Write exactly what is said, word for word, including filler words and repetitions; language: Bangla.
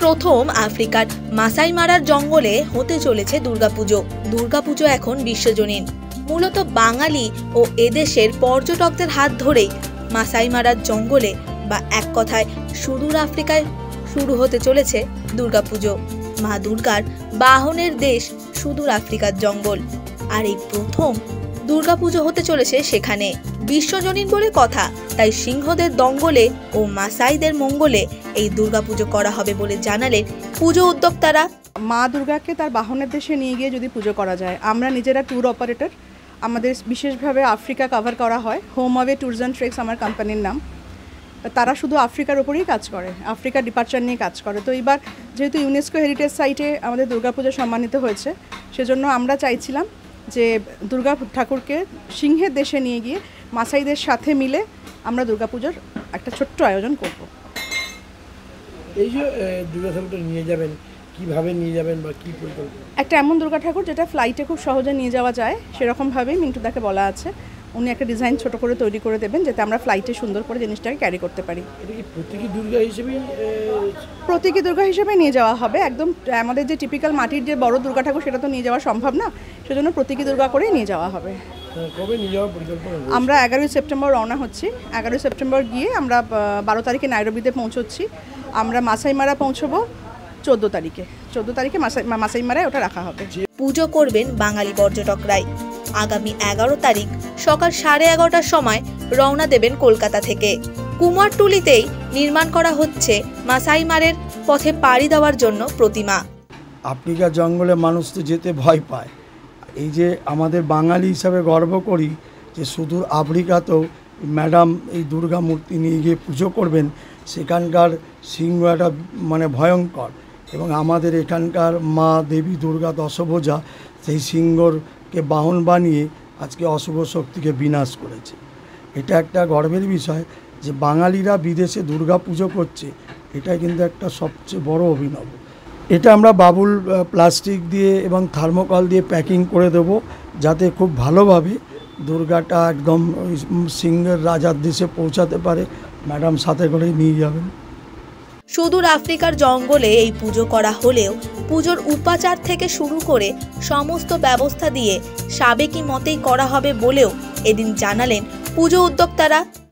প্রথম আফ্রিকার মাসাই মারার জঙ্গলে হতে চলেছে দুর্গাপুজো। দুর্গাপুজো এখন বিশ্বজনীন। মূলত বাঙালি ও এদেশের পর্যটকদের হাত ধরেই মাসাই মারার জঙ্গলে বা এক কথায় সুদূর আফ্রিকায় শুরু হতে চলেছে দুর্গাপুজো। মা দুর্গার বাহনের দেশ সুদূর আফ্রিকার জঙ্গল, আর এই প্রথম দুর্গাপুজো হতে চলেছে সেখানে। বিশ্বজনীন বলে কথা, তাই সিংহদের দঙ্গলে ও মাসাইদের মঙ্গলে এই দুর্গাপুজো করা হবে বলে জানালেন পুজো উদ্যোক্তারা। মা দুর্গাকে তার বাহনের দেশে নিয়ে গিয়ে যদি পুজো করা যায়, আমরা নিজেরা ট্যুর অপারেটর, আমাদের বিশেষভাবে আফ্রিকা কভার করা হয়। Home away tours and treks আমার কোম্পানির নাম। তারা শুধু আফ্রিকার ওপরেই কাজ করে, আফ্রিকা ডিপার্চার নিয়ে কাজ করে। তো এইবার যেহেতু ইউনেস্কো হেরিটেজ সাইটে আমাদের দুর্গাপুজো সম্মানিত হয়েছে, সেজন্য আমরা চাইছিলাম যে দুর্গা ঠাকুরকে সিংহের দেশে নিয়ে গিয়ে মাসাইদের সাথে মিলে আমরা দুর্গাপুজোর একটা ছোট্ট আয়োজন করব। এই যে দুর্গা ঠাকুরটা নিয়ে যাবেন, কিভাবে নিয়ে যাবেন বা কী পরিকল্পনা? একটা এমন দুর্গা ঠাকুর যেটা ফ্লাইটে খুব সহজে নিয়ে যাওয়া যায়, সেরকমভাবেই মিন্টুদাকে বলা আছে। উনি একটা ডিজাইন ছোট করে তৈরি করে দেবেন, যাতে আমরা ফ্লাইটে সুন্দর করে জিনিসটাকে ক্যারি করতে পারি। এটা কি প্রতীকী দুর্গা হিসেবেই প্রতীকী দুর্গা হিসেবে নিয়ে যাওয়া হবে। একদম আমাদের যে টিপিক্যাল মাটির যে বড় দুর্গা ঠাকুর, সেটা তো নিয়ে যাওয়া সম্ভব না, সেজন্য প্রতীকী দুর্গা করেই নিয়ে যাওয়া হবে। কবে নিয়ে যাওয়ার পরিকল্পনা? আমরা এগারোই সেপ্টেম্বর রওনা হচ্ছি। এগারোই সেপ্টেম্বর গিয়ে আমরা বারো তারিখে নাইরোবিতে পৌঁছচ্ছি। আমরা মাসাইমারা পৌঁছবো চোদ্দো তারিখে। চোদ্দো তারিখে মাসাইমারায় ওটা রাখা হবে। পুজো করবেন বাঙালি পর্যটকরাই। আগামী এগারো তারিখ সকাল সাড়ে এগারোটার সময় রওনা দেবেন কলকাতা থেকে। কুমারটুলিতেই নির্মাণ করা হচ্ছে মাসাইমারের পথে পাড়ি দেওয়ার জন্য প্রতিমা। আফ্রিকার জঙ্গলে মানুষ তো যেতে ভয় পায়। এই যে আমাদের বাঙালি হিসাবে গর্ব করি যে সুদূর আফ্রিকাতেও ম্যাডাম এই দুর্গা মূর্তি নিয়ে গিয়ে পুজো করবেন। সেখানকার সিংহ একটা মানে ভয়ঙ্কর, এবং আমাদের এখানকার মা দেবী দুর্গা দশভুজা সেই সিংহকে বাহন বানিয়ে আজকে অশুভ শক্তিকে বিনাশ করেছে। এটা একটা গর্বের বিষয় যে বাঙালিরা বিদেশে দুর্গা পুজো করছে, এটা কিন্তু একটা সবচেয়ে বড় অভিনব। এটা আমরা বাবুল প্লাস্টিক দিয়ে এবং থার্মোকল দিয়ে প্যাকিং করে দেব, যাতে খুব ভালোভাবে দুর্গাটা একদম সিংহের রাজার দেশে পৌঁছাতে পারে। ম্যাডাম সাথে করে নিয়ে যাবেন। সুদূর আফ্রিকার জঙ্গলে এই পুজো করা হলেও পুজোর উপাচার থেকে শুরু করে সমস্ত ব্যবস্থা দিয়ে সাবেকি মতেই করা হবে বলেও এদিন জানালেন পুজো উদ্যোক্তারা।